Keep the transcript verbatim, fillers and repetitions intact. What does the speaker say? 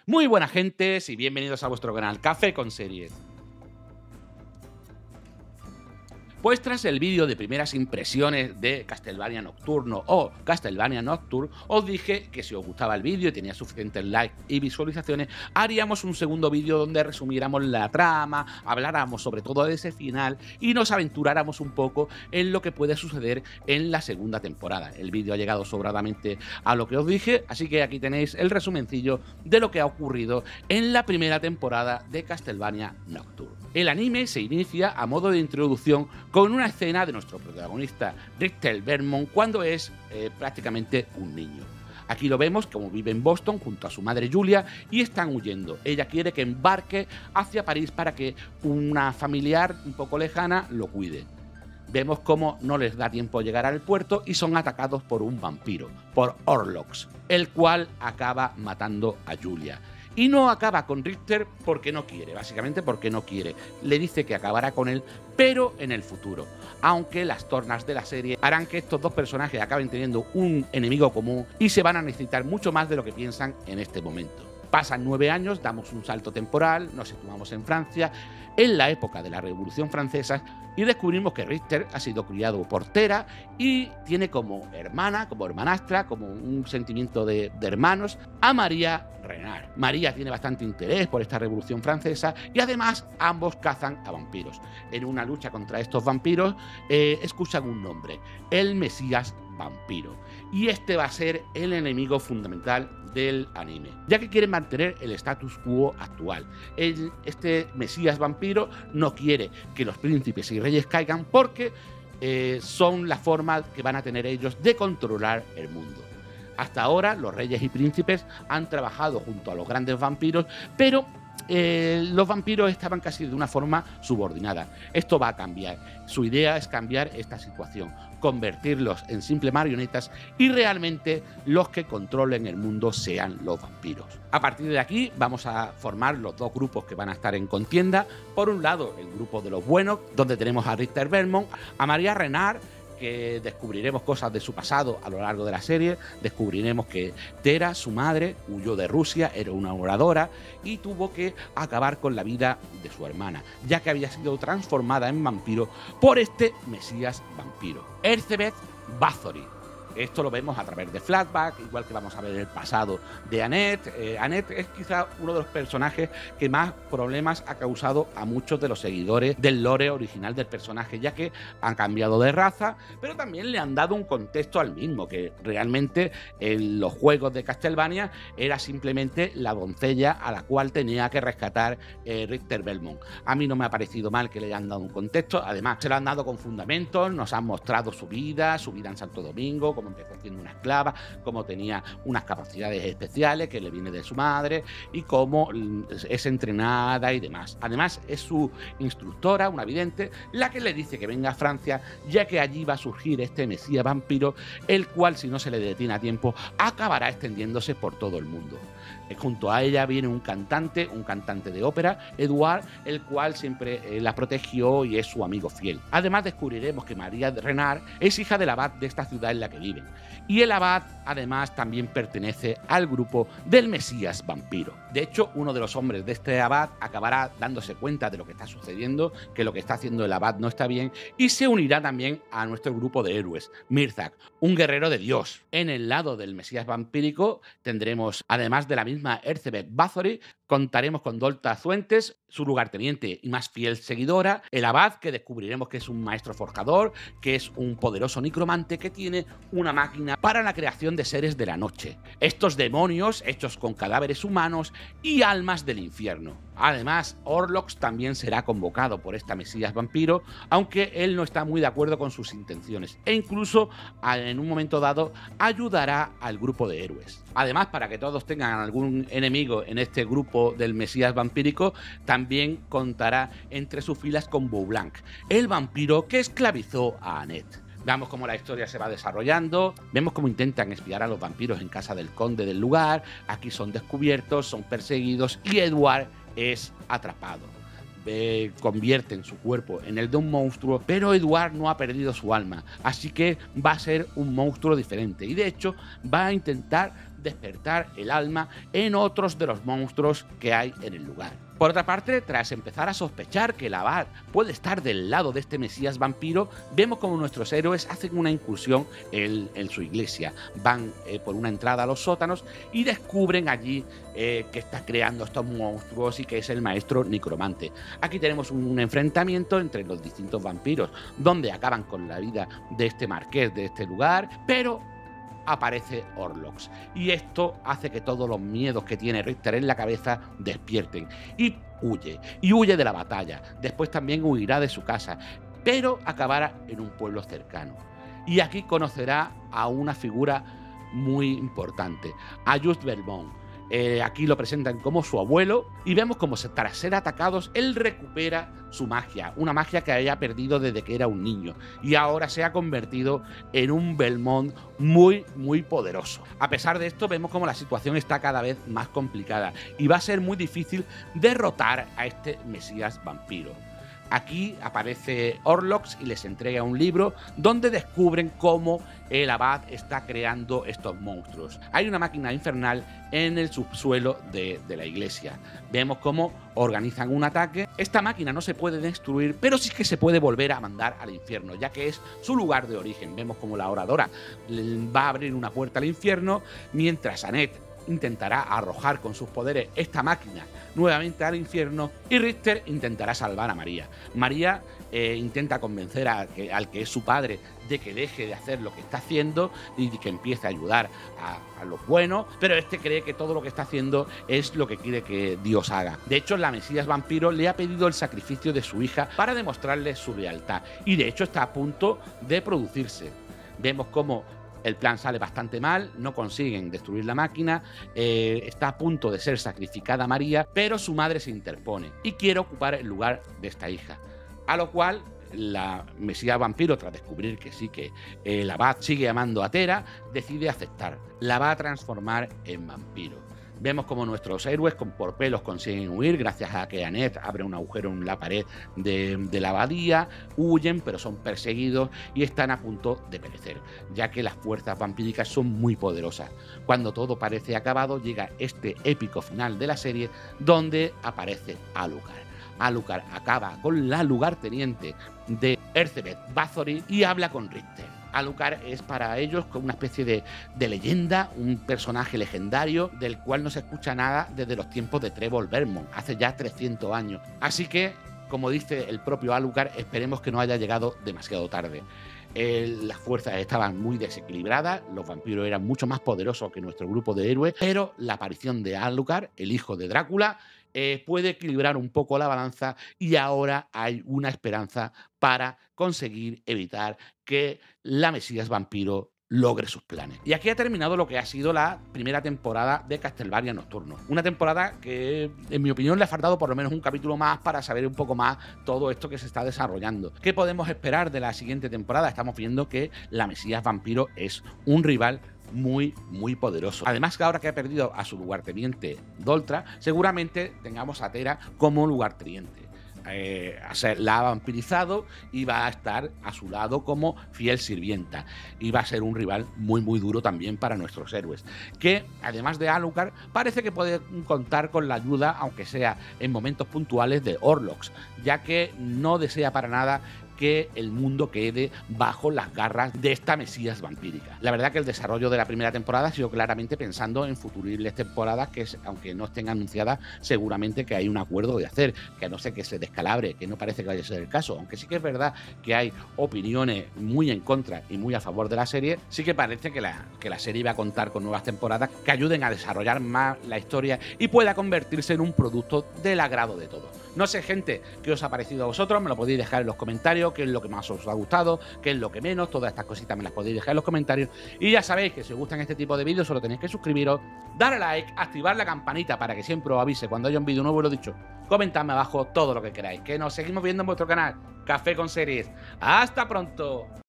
Muy buenas gentes y bienvenidos a vuestro canal Café con Series. Pues tras el vídeo de primeras impresiones de Castlevania Nocturno o Castlevania Nocturne, os dije que si os gustaba el vídeo y tenía suficientes likes y visualizaciones, haríamos un segundo vídeo donde resumiéramos la trama, habláramos sobre todo de ese final y nos aventuráramos un poco en lo que puede suceder en la segunda temporada. El vídeo ha llegado sobradamente a lo que os dije, así que aquí tenéis el resumencillo de lo que ha ocurrido en la primera temporada de Castlevania Nocturne. El anime se inicia a modo de introducción con una escena de nuestro protagonista Richter Belmont cuando es eh, prácticamente un niño. Aquí lo vemos como vive en Boston junto a su madre Julia y están huyendo. Ella quiere que embarque hacia París para que una familiar un poco lejana lo cuide. Vemos cómo no les da tiempo a llegar al puerto y son atacados por un vampiro, por Orlok, el cual acaba matando a Julia. Y no acaba con Richter porque no quiere, básicamente porque no quiere. Le dice que acabará con él, pero en el futuro. Aunque las tornas de la serie harán que estos dos personajes acaben teniendo un enemigo común y se van a necesitar mucho más de lo que piensan en este momento. Pasan nueve años, damos un salto temporal, nos situamos en Francia, en la época de la Revolución Francesa, y descubrimos que Richter ha sido criado por Tera y tiene como hermana, como hermanastra, como un sentimiento de, de hermanos, a María Renard. María tiene bastante interés por esta Revolución Francesa y además ambos cazan a vampiros. En una lucha contra estos vampiros eh, escuchan un nombre, el Mesías Vampiro. Y este va a ser el enemigo fundamental del anime, ya que quieren mantener el status quo actual. El, este Mesías Vampiro no quiere que los príncipes y reyes caigan porque eh, son la forma que van a tener ellos de controlar el mundo. Hasta ahora los reyes y príncipes han trabajado junto a los grandes vampiros, pero Eh, los vampiros estaban casi de una forma subordinada. Esto va a cambiar. Su idea es cambiar esta situación, convertirlos en simples marionetas y realmente los que controlen el mundo sean los vampiros. A partir de aquí vamos a formar los dos grupos que van a estar en contienda. Por un lado, el grupo de los buenos, donde tenemos a Richter Belmont, a María Renard, que descubriremos cosas de su pasado a lo largo de la serie. Descubriremos que Tera, su madre, huyó de Rusia, era una oradora y tuvo que acabar con la vida de su hermana, ya que había sido transformada en vampiro por este Mesías Vampiro, Elizabeth Bathory. Esto lo vemos a través de flashback, igual que vamos a ver el pasado de Annette. Eh, Annette es quizá uno de los personajes que más problemas ha causado a muchos de los seguidores del lore original del personaje, ya que han cambiado de raza, pero también le han dado un contexto al mismo, que realmente en los juegos de Castlevania era simplemente la doncella a la cual tenía que rescatar eh, Richter Belmont. A mí no me ha parecido mal que le hayan dado un contexto, además se lo han dado con fundamentos, nos han mostrado su vida, su vida en Santo Domingo, como empezó siendo una esclava, cómo tenía unas capacidades especiales que le viene de su madre y cómo es entrenada y demás. Además es su instructora, una vidente, la que le dice que venga a Francia, ya que allí va a surgir este Mesías Vampiro, el cual, si no se le detiene a tiempo, acabará extendiéndose por todo el mundo. Junto a ella viene un cantante, un cantante de ópera, Edouard, el cual siempre eh, la protegió y es su amigo fiel. Además descubriremos que María Renard es hija del abad de esta ciudad en la que viven. Y el abad, además, también pertenece al grupo del Mesías Vampiro. De hecho, uno de los hombres de este abad acabará dándose cuenta de lo que está sucediendo, que lo que está haciendo el abad no está bien, y se unirá también a nuestro grupo de héroes, Mithrak, un guerrero de Dios. En el lado del Mesías Vampírico tendremos, además de la misma Elizabeth Bathory, contaremos con Dolta Zuentes, su lugarteniente y más fiel seguidora, el abad, que descubriremos que es un maestro forjador, que es un poderoso necromante que tiene una máquina para la creación de seres de la noche. Estos demonios hechos con cadáveres humanos y almas del infierno. Además, Orlok también será convocado por esta Mesías Vampiro, aunque él no está muy de acuerdo con sus intenciones e incluso en un momento dado ayudará al grupo de héroes. Además, para que todos tengan algún enemigo en este grupo del Mesías Vampírico, también contará entre sus filas con Beaublanc, el vampiro que esclavizó a Annette. Veamos cómo la historia se va desarrollando, vemos cómo intentan espiar a los vampiros en casa del conde del lugar, aquí son descubiertos, son perseguidos y Edouard es atrapado. Eh, convierten su cuerpo en el de un monstruo, pero Edouard no ha perdido su alma, así que va a ser un monstruo diferente y de hecho va a intentar despertar el alma en otros de los monstruos que hay en el lugar. Por otra parte, tras empezar a sospechar que el abad puede estar del lado de este mesías vampiro, vemos como nuestros héroes hacen una incursión en, en su iglesia. Van eh, por una entrada a los sótanos y descubren allí eh, que está creando estos monstruos y que es el maestro necromante. Aquí tenemos un, un enfrentamiento entre los distintos vampiros, donde acaban con la vida de este marqués de este lugar, pero aparece Orlok, y esto hace que todos los miedos que tiene Richter en la cabeza despierten, y huye, y huye de la batalla. Después también huirá de su casa, pero acabará en un pueblo cercano. Y aquí conocerá a una figura muy importante, a Just Belmont. Eh, aquí lo presentan como su abuelo y vemos como tras ser atacados él recupera su magia, una magia que había perdido desde que era un niño y ahora se ha convertido en un Belmont muy muy poderoso. A pesar de esto vemos como la situación está cada vez más complicada y va a ser muy difícil derrotar a este mesías vampiro. Aquí aparece Orlok y les entrega un libro donde descubren cómo el abad está creando estos monstruos. Hay una máquina infernal en el subsuelo de, de la iglesia. Vemos cómo organizan un ataque. Esta máquina no se puede destruir, pero sí que se puede volver a mandar al infierno, ya que es su lugar de origen. Vemos cómo la oradora va a abrir una puerta al infierno, mientras Annette intentará arrojar con sus poderes esta máquina nuevamente al infierno y Richter intentará salvar a María. María eh, intenta convencer a que, al que es su padre de que deje de hacer lo que está haciendo y que empiece a ayudar a, a los buenos, pero este cree que todo lo que está haciendo es lo que quiere que Dios haga. De hecho, la mesías vampiro le ha pedido el sacrificio de su hija para demostrarle su lealtad y de hecho está a punto de producirse. Vemos cómo el plan sale bastante mal, no consiguen destruir la máquina, eh, está a punto de ser sacrificada María, pero su madre se interpone y quiere ocupar el lugar de esta hija. A lo cual la mesías vampiro, tras descubrir que sí que el abad sigue amando a Tera, decide aceptar. La va a transformar en vampiro. Vemos como nuestros héroes con por pelos consiguen huir gracias a que Annette abre un agujero en la pared de, de la abadía, huyen pero son perseguidos y están a punto de perecer, ya que las fuerzas vampíricas son muy poderosas. Cuando todo parece acabado llega este épico final de la serie donde aparece Alucard. Alucard acaba con la lugarteniente de Elizabeth Bathory y habla con Richter. Alucard es para ellos como una especie de, de leyenda, un personaje legendario del cual no se escucha nada desde los tiempos de Trevor Belmont, hace ya trescientos años. Así que, como dice el propio Alucard, esperemos que no haya llegado demasiado tarde. Eh, las fuerzas estaban muy desequilibradas, los vampiros eran mucho más poderosos que nuestro grupo de héroes, pero la aparición de Alucard, el hijo de Drácula, eh, puede equilibrar un poco la balanza y ahora hay una esperanza para conseguir evitar que la mesías vampiro logre sus planes. Y aquí ha terminado lo que ha sido la primera temporada de Castlevania Nocturno. Una temporada que, en mi opinión, le ha faltado por lo menos un capítulo más para saber un poco más todo esto que se está desarrollando. ¿Qué podemos esperar de la siguiente temporada? Estamos viendo que la mesías vampiro es un rival muy, muy poderoso. Además, que ahora que ha perdido a su lugarteniente Doltra, seguramente tengamos a Tera como lugarteniente. Eh, la ha vampirizado y va a estar a su lado como fiel sirvienta y va a ser un rival muy muy duro también para nuestros héroes, que además de Alucard parece que puede contar con la ayuda, aunque sea en momentos puntuales, de Orlok, ya que no desea para nada que el mundo quede bajo las garras de esta mesías vampírica. La verdad que el desarrollo de la primera temporada ha sido claramente pensando en futuribles temporadas que, aunque no estén anunciadas, seguramente que hay un acuerdo de hacer, que a no ser que se descalabre, que no parece que vaya a ser el caso, aunque sí que es verdad que hay opiniones muy en contra y muy a favor de la serie, sí que parece que la, que la serie va a contar con nuevas temporadas que ayuden a desarrollar más la historia y pueda convertirse en un producto del agrado de todos. No sé, gente, qué os ha parecido a vosotros, me lo podéis dejar en los comentarios, qué es lo que más os ha gustado, qué es lo que menos, todas estas cositas me las podéis dejar en los comentarios. Y ya sabéis que si os gustan este tipo de vídeos solo tenéis que suscribiros, darle like, activar la campanita para que siempre os avise cuando haya un vídeo nuevo, lo dicho, comentadme abajo todo lo que queráis, que nos seguimos viendo en vuestro canal, Café con Series. ¡Hasta pronto!